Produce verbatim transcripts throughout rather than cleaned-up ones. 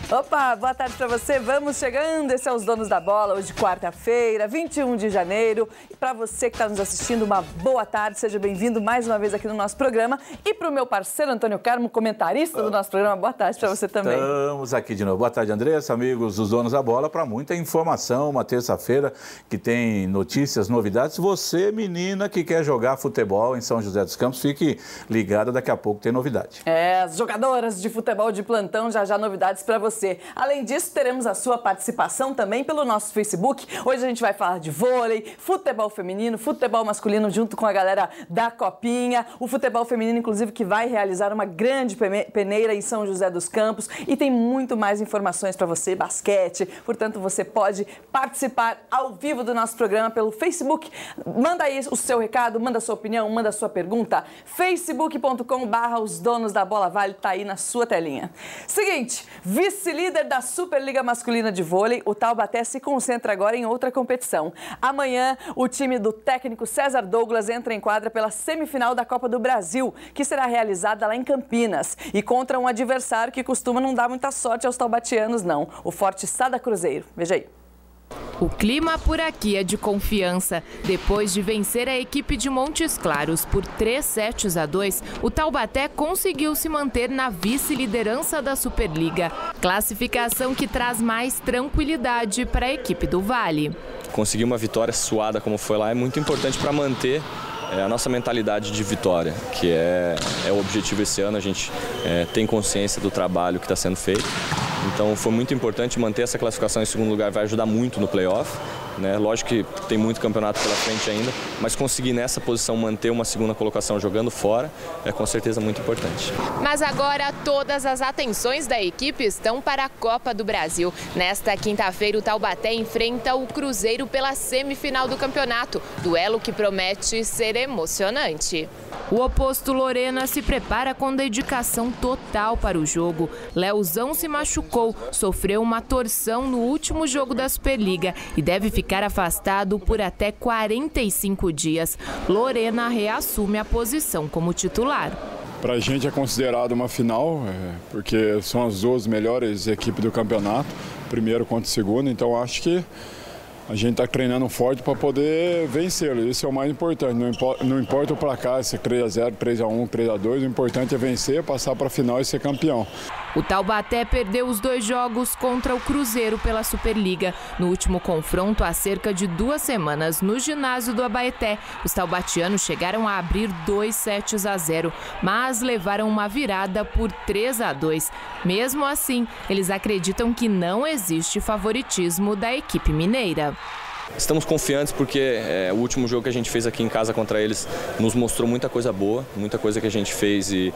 Opa, boa tarde para você. Vamos chegando. Esse é Os Donos da Bola, hoje quarta-feira, vinte e um de janeiro. E para você que está nos assistindo, uma boa tarde. Seja bem-vindo mais uma vez aqui no nosso programa. E para o meu parceiro Antônio Carmo, comentarista do nosso programa, boa tarde para você também. Estamos aqui de novo. Boa tarde, Andressa, amigos dos Donos da Bola, para muita informação. Uma terça-feira que tem notícias, novidades. Você, menina que quer jogar futebol em São José dos Campos, fique ligada, daqui a pouco tem novidade. É, as jogadoras de futebol de plantão, já já novidades para você. Além disso, teremos a sua participação também pelo nosso Facebook. Hoje a gente vai falar de vôlei, futebol feminino, futebol masculino junto com a galera da Copinha. O futebol feminino, inclusive, que vai realizar uma grande peneira em São José dos Campos. E tem muito mais informações para você, basquete. Portanto, você pode participar ao vivo do nosso programa pelo Facebook. Manda aí o seu recado, manda a sua opinião, manda a sua pergunta. facebook ponto com barra Os Donos da Bola Vale, tá aí na sua telinha. Seguinte, vice-líder da Superliga Masculina de Vôlei, o Taubaté se concentra agora em outra competição. Amanhã, o time do técnico César Douglas entra em quadra pela semifinal da Copa do Brasil, que será realizada lá em Campinas, e contra um adversário que costuma não dar muita sorte aos taubatianos, não, o forte Sada Cruzeiro. Veja aí. O clima por aqui é de confiança. Depois de vencer a equipe de Montes Claros por três sets a dois, o Taubaté conseguiu se manter na vice-liderança da Superliga. Classificação que traz mais tranquilidade para a equipe do Vale. Conseguir uma vitória suada como foi lá é muito importante para manter é, a nossa mentalidade de vitória, que é, é o objetivo esse ano. A gente é, tem consciência do trabalho que está sendo feito. Então foi muito importante manter essa classificação em segundo lugar, vai ajudar muito no playoff, né? Lógico que tem muito campeonato pela frente ainda, mas conseguir nessa posição manter uma segunda colocação jogando fora é com certeza muito importante. Mas agora todas as atenções da equipe estão para a Copa do Brasil. Nesta quinta-feira o Taubaté enfrenta o Cruzeiro pela semifinal do campeonato, duelo que promete ser emocionante. O oposto Lorena se prepara com dedicação total para o jogo. Leozão se machucou, sofreu uma torção no último jogo da Superliga e deve ficar afastado por até quarenta e cinco dias. Lorena reassume a posição como titular. Para a gente é considerado uma final, é, porque são as duas melhores equipes do campeonato, primeiro contra o segundo, então acho que a gente está treinando forte para poder vencê-lo. Isso é o mais importante. Não importa, não importa o placar, se é três a zero, três a um, três a dois. O importante é vencer, passar para a final e ser campeão. O Taubaté perdeu os dois jogos contra o Cruzeiro pela Superliga. No último confronto, há cerca de duas semanas, no ginásio do Abaeté, os taubatianos chegaram a abrir dois sets a zero, mas levaram uma virada por três a dois. Mesmo assim, eles acreditam que não existe favoritismo da equipe mineira. Estamos confiantes porque é, o último jogo que a gente fez aqui em casa contra eles nos mostrou muita coisa boa, muita coisa que a gente fez e,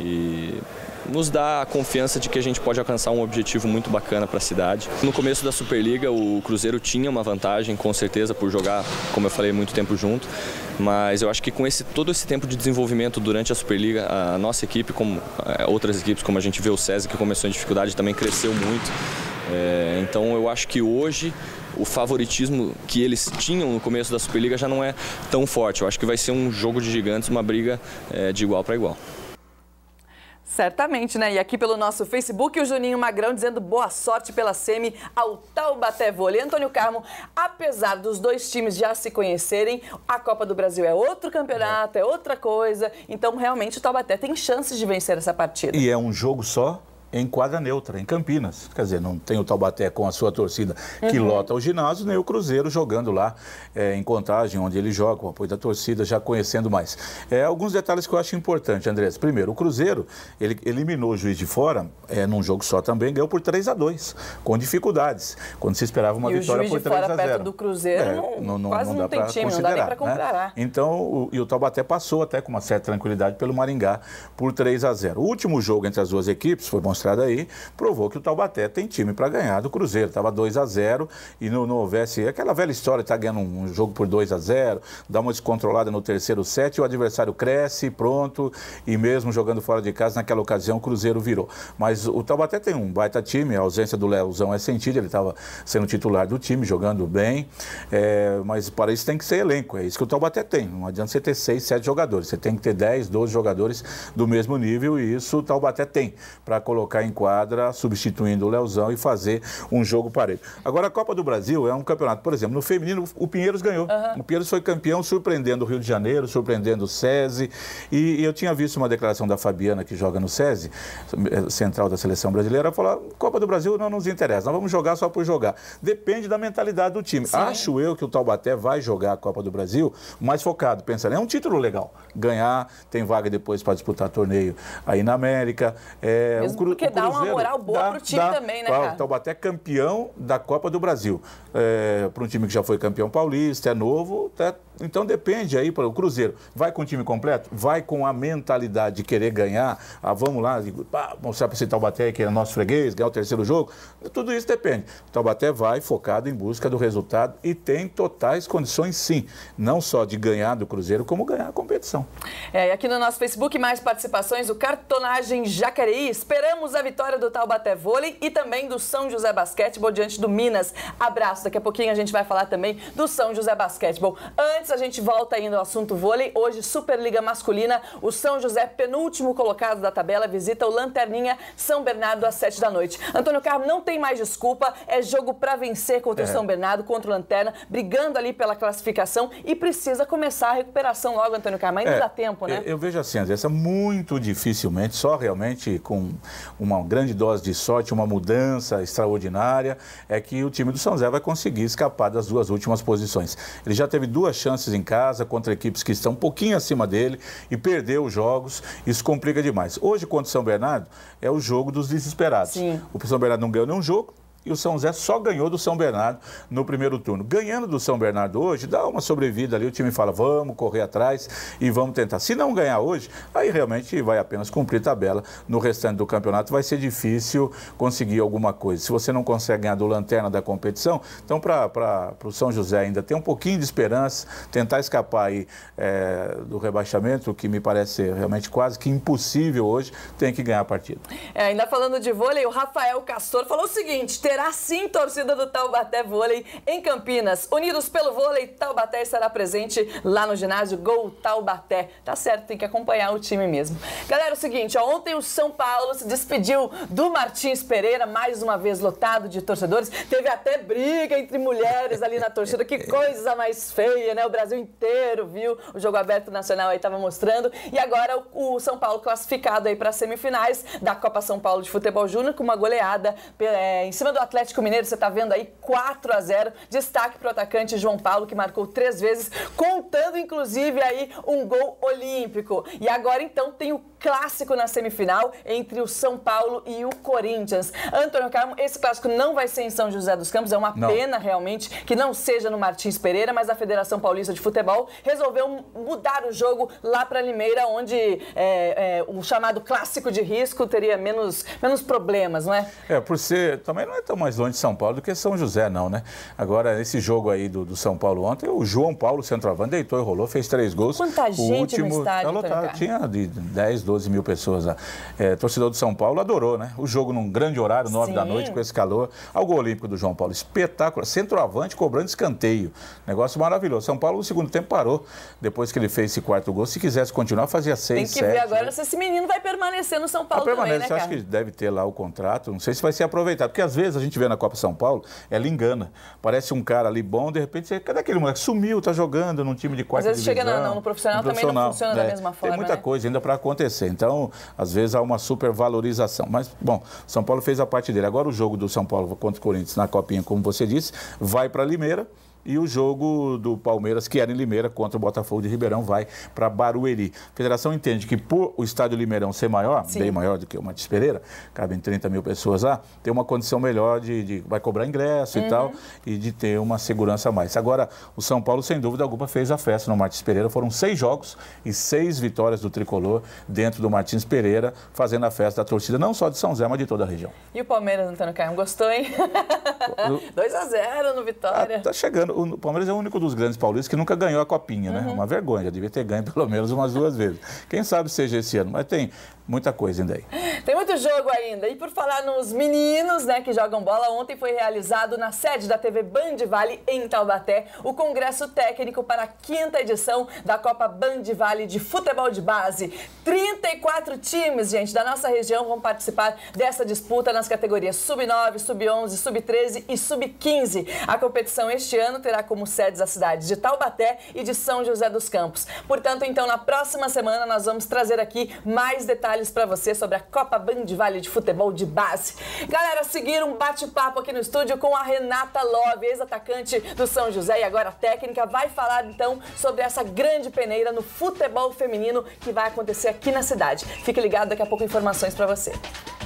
e nos dá a confiança de que a gente pode alcançar um objetivo muito bacana para a cidade. No começo da Superliga, o Cruzeiro tinha uma vantagem, com certeza, por jogar, como eu falei, muito tempo junto. Mas eu acho que com esse, todo esse tempo de desenvolvimento durante a Superliga, a nossa equipe, como outras equipes, como a gente vê o César, que começou em dificuldade, também cresceu muito. É, então eu acho que hoje o favoritismo que eles tinham no começo da Superliga já não é tão forte. Eu acho que vai ser um jogo de gigantes, uma briga é, de igual para igual. Certamente, né? E aqui pelo nosso Facebook, o Juninho Magrão dizendo boa sorte pela semi ao Taubaté Vôlei. Antônio Carmo, apesar dos dois times já se conhecerem, a Copa do Brasil é outro campeonato, é outra coisa. Então, realmente, o Taubaté tem chances de vencer essa partida. E é um jogo só em quadra neutra, em Campinas. Quer dizer, não tem o Taubaté com a sua torcida que uhum. lota o ginásio, nem o Cruzeiro jogando lá é, em Contagem, onde ele joga, com o apoio da torcida, já conhecendo mais. É, alguns detalhes que eu acho importante, Andrés. Primeiro, o Cruzeiro, ele eliminou o Juiz de Fora, é, num jogo só também, ganhou por três a dois, com dificuldades, quando se esperava uma e vitória por três a zero. E o Juiz de Fora perto do Cruzeiro, é, não, não, quase não, não tem time, não dá nem para comparar. Né? Então, o, e o Taubaté passou até com uma certa tranquilidade pelo Maringá por três a zero. O último jogo entre as duas equipes, foi mostrado aí, provou que o Taubaté tem time para ganhar do Cruzeiro. Estava dois a zero e não, não houvesse aquela velha história de estar tá ganhando um, um jogo por dois a zero, dá uma descontrolada no terceiro set, o adversário cresce, pronto, e mesmo jogando fora de casa, naquela ocasião o Cruzeiro virou. Mas o Taubaté tem um baita time, a ausência do Leozão é sentida, ele estava sendo titular do time, jogando bem, é, mas para isso tem que ser elenco, é isso que o Taubaté tem. Não adianta você ter seis, sete jogadores, você tem que ter dez, doze jogadores do mesmo nível, e isso o Taubaté tem para colocar colocar em quadra, substituindo o Leozão e fazer um jogo parelho. Agora, a Copa do Brasil é um campeonato, por exemplo, no feminino, o Pinheiros ganhou. Uhum. O Pinheiros foi campeão, surpreendendo o Rio de Janeiro, surpreendendo o SESI. E, e eu tinha visto uma declaração da Fabiana, que joga no SESI, central da seleção brasileira, falar: Copa do Brasil não nos interessa, nós vamos jogar só por jogar. Depende da mentalidade do time. Sim. Acho eu que o Taubaté vai jogar a Copa do Brasil mais focado, pensando, é um título legal. Ganhar, tem vaga depois para disputar torneio aí na América. É, Mesmo o Cru, porque o Cruzeiro, dá uma moral boa para o time dá, também, né, dá, cara? O Taubaté é campeão da Copa do Brasil. É, para um time que já foi campeão paulista, é novo, tá, então depende aí para o Cruzeiro. Vai com o time completo? Vai com a mentalidade de querer ganhar? Ah, vamos lá, pá, mostrar para esse Taubaté que é nosso freguês, ganhar o terceiro jogo? Tudo isso depende. O Taubaté vai focado em busca do resultado e tem totais condições, sim, não só de ganhar do Cruzeiro, como ganhar a competição. É, e aqui no nosso Facebook, mais participações, o Cartonagem Jacareí. Esperamos a vitória do Taubaté Vôlei e também do São José Basquetebol diante do Minas. Abraço. Daqui a pouquinho a gente vai falar também do São José Basquetebol. Antes, a gente volta ainda ao assunto vôlei. Hoje, Superliga Masculina, o São José, penúltimo colocado da tabela, visita o Lanterninha São Bernardo às sete da noite. Antônio Carlos, não tem mais desculpa, é jogo para vencer contra é. o São Bernardo, contra o Lanterna, brigando ali pela classificação e precisa começar a recuperação logo, Antônio Carlos. Ainda é, dá tempo, né? Eu vejo assim, Andressa, muito dificilmente, só realmente com uma grande dose de sorte, uma mudança extraordinária, é que o time do São José vai conseguir escapar das duas últimas posições. Ele já teve duas chances em casa contra equipes que estão um pouquinho acima dele e perdeu os jogos. Isso complica demais. Hoje, contra o São Bernardo, é o jogo dos desesperados. Sim. O São Bernardo não ganhou nenhum jogo. E o São José só ganhou do São Bernardo no primeiro turno. Ganhando do São Bernardo hoje, dá uma sobrevida ali, o time fala, vamos correr atrás e vamos tentar. Se não ganhar hoje, aí realmente vai apenas cumprir tabela. No restante do campeonato vai ser difícil conseguir alguma coisa. Se você não consegue ganhar do Lanterna da competição, então para o São José ainda ter um pouquinho de esperança, tentar escapar aí é, do rebaixamento, que me parece realmente quase que impossível hoje, tem que ganhar a partida. É, ainda falando de vôlei, o Rafael Castor falou o seguinte: terá sim torcida do Taubaté Vôlei em Campinas. Unidos pelo vôlei, Taubaté estará presente lá no ginásio Gol Taubaté. Tá certo, tem que acompanhar o time mesmo. Galera, é o seguinte, ó, ontem o São Paulo se despediu do Martins Pereira, mais uma vez lotado de torcedores. Teve até briga entre mulheres ali na torcida, que coisa mais feia, né? O Brasil inteiro viu, o Jogo Aberto Nacional aí tava mostrando. E agora o, o São Paulo classificado aí para as semifinais da Copa São Paulo de Futebol Júnior, com uma goleada é, em cima do Atlético Mineiro, você está vendo aí quatro a zero. Destaque para o atacante João Paulo, que marcou três vezes, contando inclusive aí um gol olímpico. E agora então tem o clássico na semifinal entre o São Paulo e o Corinthians. Antônio Carmo, esse clássico não vai ser em São José dos Campos, é uma não. pena realmente que não seja no Martins Pereira, mas a Federação Paulista de Futebol resolveu mudar o jogo lá para Limeira, onde é, é, o chamado clássico de risco teria menos, menos problemas, não é? É, por ser, também não é tão mais longe de São Paulo do que São José, não, né? Agora, esse jogo aí do, do São Paulo ontem, o João Paulo, centroavante, deitou e rolou, fez três gols. Quanta o gente último, no estádio, lotado, tinha de dez, doze mil pessoas lá. É, torcedor do São Paulo adorou, né? O jogo num grande horário, nove Sim. da noite, com esse calor. Ao gol olímpico do João Paulo, espetacular. Centroavante cobrando escanteio. Negócio maravilhoso. São Paulo, no segundo tempo, parou. Depois que ele fez esse quarto gol, se quisesse continuar, fazia seis, sete. Tem que ver agora se esse menino vai permanecer no São Paulo também, né, cara? Acho que deve ter lá o contrato. Não sei se vai ser aproveitado. Porque às vezes a gente vê na Copa São Paulo, ela engana. Parece um cara ali bom, de repente, você, cadê aquele moleque? Sumiu, tá jogando num time de quarta divisão. Às vezes chega no, no profissional, no também profissional, não funciona é, da mesma forma, tem muita né? coisa ainda para acontecer. Então, às vezes há uma supervalorização. Mas, bom, São Paulo fez a parte dele. Agora o jogo do São Paulo contra o Corinthians na Copinha, como você disse, vai para Limeira. E o jogo do Palmeiras, que era em Limeira, contra o Botafogo de Ribeirão, vai para Barueri. A federação entende que por o estádio Limeirão ser maior, Sim. bem maior do que o Martins Pereira, cabem trinta mil pessoas lá, tem uma condição melhor de, de vai cobrar ingresso uhum. e tal, e de ter uma segurança a mais. Agora, o São Paulo, sem dúvida alguma, fez a festa no Martins Pereira. Foram seis jogos e seis vitórias do Tricolor dentro do Martins Pereira, fazendo a festa da torcida, não só de São José, mas de toda a região. E o Palmeiras, Antônio Caio, gostou, hein? dois a zero no Vitória. Ah, tá chegando. o Palmeiras é o único dos grandes paulistas que nunca ganhou a copinha, né? Uhum. Uma vergonha, já devia ter ganho pelo menos umas duas vezes. Quem sabe seja esse ano, mas tem muita coisa ainda aí. Tem muito jogo ainda. E por falar nos meninos, né, que jogam bola, ontem foi realizado na sede da T V Band Vale, em Taubaté, o congresso técnico para a quinta edição da Copa Band Vale de Futebol de Base. trinta e quatro times, gente, da nossa região vão participar dessa disputa nas categorias sub nove, sub onze, sub treze e sub quinze. A competição este ano terá como sedes as cidades de Taubaté e de São José dos Campos. Portanto, então, na próxima semana nós vamos trazer aqui mais detalhes para você sobre a Copa Band Vale de Futebol de Base. Galera, seguir um bate-papo aqui no estúdio com a Renata Love, ex-atacante do São José e agora técnica, vai falar então sobre essa grande peneira no futebol feminino que vai acontecer aqui na cidade. Fique ligado, daqui a pouco informações para você.